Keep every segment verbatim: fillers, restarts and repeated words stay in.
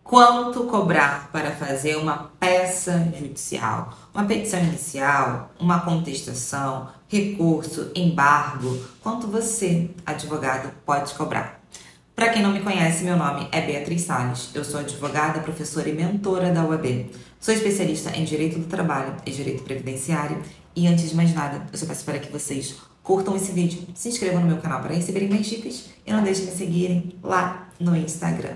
Quanto cobrar para fazer uma peça judicial? Uma petição inicial, uma contestação, recurso, embargo. Quanto você, advogado, pode cobrar? Para quem não me conhece, meu nome é Beatriz Salles. Eu sou advogada, professora e mentora da U A B. Sou especialista em Direito do Trabalho e Direito Previdenciário. E antes de mais nada, eu só peço para que vocês curtam esse vídeo, se inscrevam no meu canal para receberem mais dicas e não deixem de me seguirem lá no Instagram.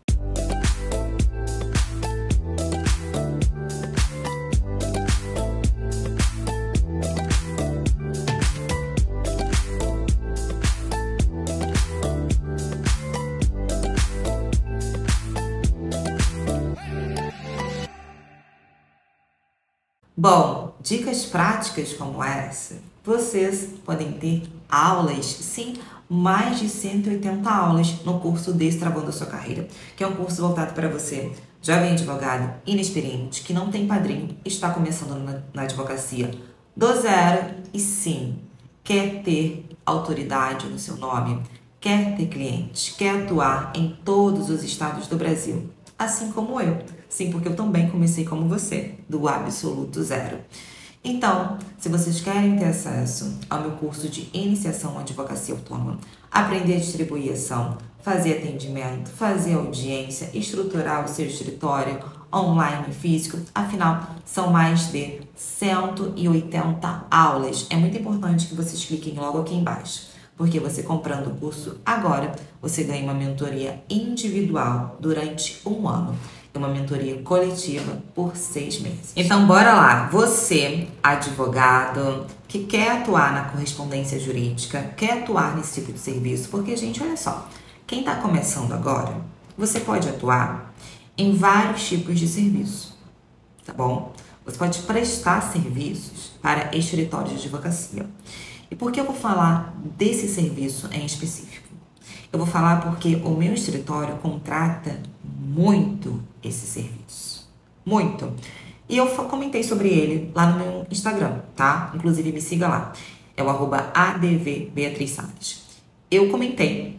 Bom, dicas práticas como essa, vocês podem ter aulas, sim, mais de cento e oitenta aulas no curso Destravando a Sua Carreira, que é um curso voltado para você, jovem advogado, inexperiente, que não tem padrinho, está começando na, na advocacia do zero e sim, quer ter autoridade no seu nome, quer ter clientes, quer atuar em todos os estados do Brasil. Assim como eu. Sim, porque eu também comecei como você, do absoluto zero. Então, se vocês querem ter acesso ao meu curso de iniciação à advocacia autônoma, aprender a distribuir ação, fazer atendimento, fazer audiência, estruturar o seu escritório online e físico, afinal, são mais de cento e oitenta aulas. É muito importante que vocês cliquem logo aqui embaixo. Porque você comprando o curso agora, você ganha uma mentoria individual durante um ano. E uma mentoria coletiva por seis meses. Então, bora lá. Você, advogado, que quer atuar na correspondência jurídica, quer atuar nesse tipo de serviço, porque, gente, olha só. Quem está começando agora, você pode atuar em vários tipos de serviço, tá bom? Você pode prestar serviços para escritórios de advocacia. E por que eu vou falar desse serviço em específico? Eu vou falar porque o meu escritório contrata muito esse serviço. Muito. E eu comentei sobre ele lá no meu Instagram, tá? Inclusive me siga lá. É o arroba advbeatrizsalles. Eu comentei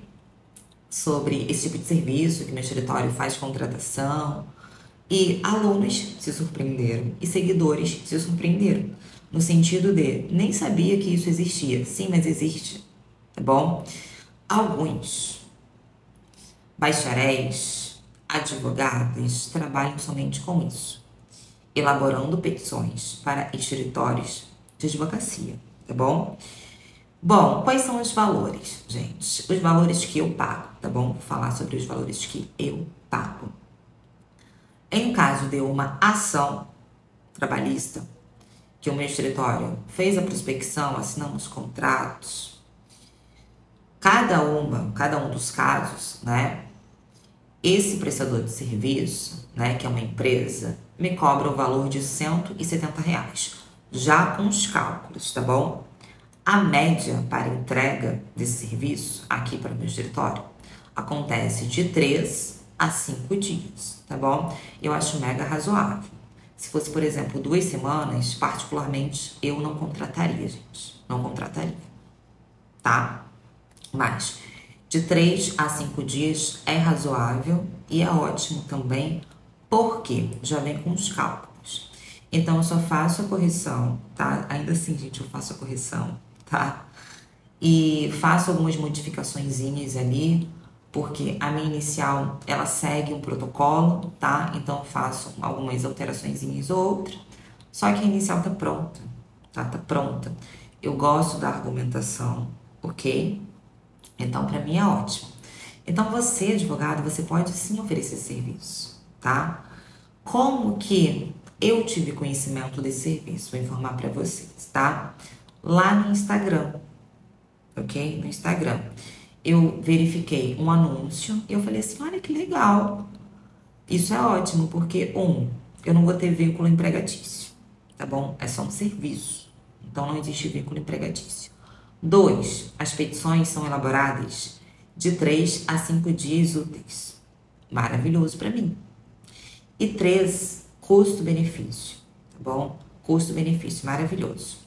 sobre esse tipo de serviço que meu escritório faz contratação. E alunos se surpreenderam e seguidores se surpreenderam. No sentido de, nem sabia que isso existia. Sim, mas existe, tá bom? Alguns bacharéis, advogados, trabalham somente com isso. Elaborando petições para escritórios de advocacia, tá bom? Bom, quais são os valores, gente? Os valores que eu pago, tá bom? Vou falar sobre os valores que eu pago. Em caso de uma ação trabalhista, que o meu escritório fez a prospecção, assinamos contratos, cada uma, cada um dos casos, né? Esse prestador de serviço, né, que é uma empresa, me cobra o valor de cento e setenta reais, já com os cálculos, tá bom? A média para entrega desse serviço aqui para o meu escritório acontece de três a cinco dias, tá bom? Eu acho mega razoável. Se fosse, por exemplo, duas semanas, particularmente, eu não contrataria, gente. Não contrataria, tá? Mas de três a cinco dias é razoável e é ótimo também, porque já vem com os cálculos. Então, eu só faço a correção, tá? Ainda assim, gente, eu faço a correção, tá? E faço algumas modificaçõezinhas ali, porque a minha inicial, ela segue um protocolo, tá? Então, eu faço algumas alteraçõezinhas ou outra. Só que a inicial tá pronta, tá? Tá pronta. Eu gosto da argumentação, ok? Então, para mim é ótimo. Então, você, advogado, você pode sim oferecer serviço, tá? Como que eu tive conhecimento desse serviço? Vou informar para vocês, tá? Lá no Instagram, ok? No Instagram. Eu verifiquei um anúncio e eu falei assim, olha que legal. Isso é ótimo, porque, um, eu não vou ter vínculo empregatício, tá bom? É só um serviço. Então, não existe vínculo empregatício. Dois, as petições são elaboradas de três a cinco dias úteis. Maravilhoso para mim. E três, custo-benefício, tá bom? Custo-benefício, maravilhoso.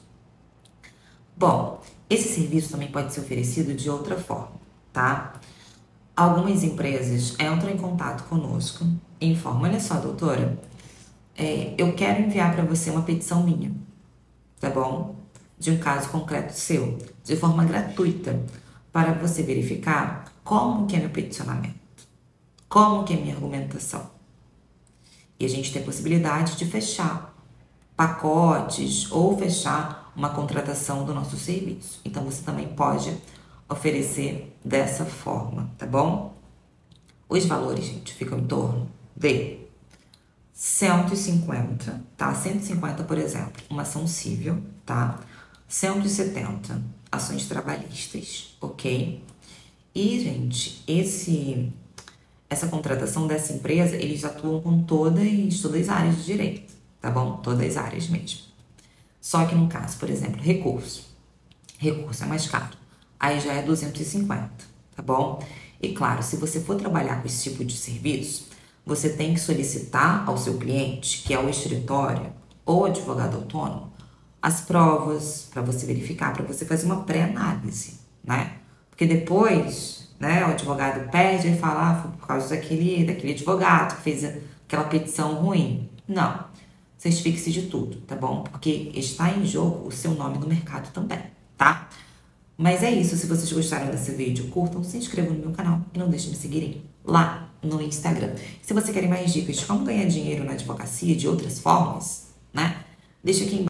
Bom, esse serviço também pode ser oferecido de outra forma, tá? Algumas empresas entram em contato conosco e informam: olha só, doutora, é, eu quero enviar para você uma petição minha, tá bom? De um caso concreto seu, de forma gratuita, para você verificar como que é meu peticionamento, como que é minha argumentação. E a gente tem a possibilidade de fechar pacotes ou fechar uma contratação do nosso serviço. Então, você também pode oferecer dessa forma, tá bom? Os valores, gente, ficam em torno de cento e cinquenta, tá? cento e cinquenta, por exemplo, uma ação civil, tá? cento e setenta, ações trabalhistas, ok? E, gente, esse, essa contratação dessa empresa, eles atuam com todas, todas as áreas de direito, tá bom? Todas as áreas mesmo. Só que no caso, por exemplo, recurso. Recurso é mais caro. Aí já é duzentos e cinquenta, tá bom? E claro, se você for trabalhar com esse tipo de serviço, você tem que solicitar ao seu cliente, que é o escritório ou advogado autônomo, as provas para você verificar, para você fazer uma pré-análise, né? Porque depois, né, o advogado perde e fala, ah, foi por causa daquele, daquele advogado que fez aquela petição ruim. Não. Certifique-se de tudo, tá bom? Porque está em jogo o seu nome no mercado também, tá? Mas é isso. Se vocês gostaram desse vídeo, curtam, se inscrevam no meu canal e não deixem de me seguirem lá no Instagram. Se você quer mais dicas de como ganhar dinheiro na advocacia de outras formas, né? Deixa aqui embaixo.